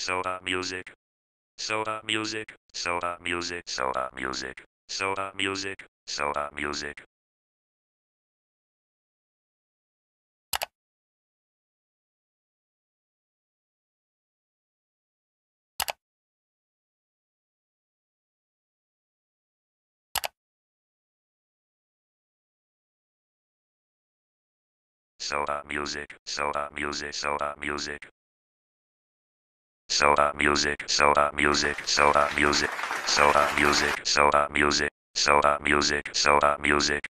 soda music, soda music, soda music, soda music, soda music, soda music. Soda music, soda music, soda music. Soda music, soda music, soda music, soda music, soda music, soda music, soda music.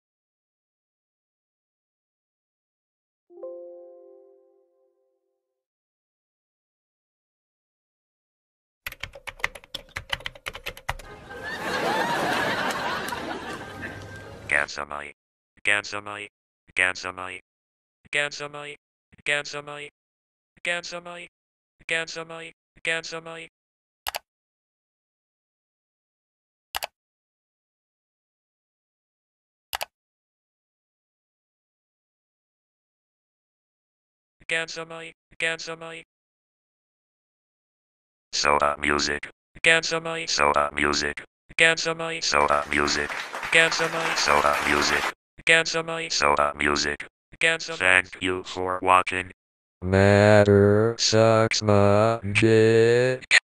Gansamite, Gansamite, Gansamite, Gansamite, Gansamite, Gansamite, Gansamite, Gansamite. Gansamite, Gansamite. Soda music, Gansamite, soda music, Gansamite, soda music, Gansamite, soda music, Gansamite, soda music, Gansamite. Thank you for watching. Matter sucks magic.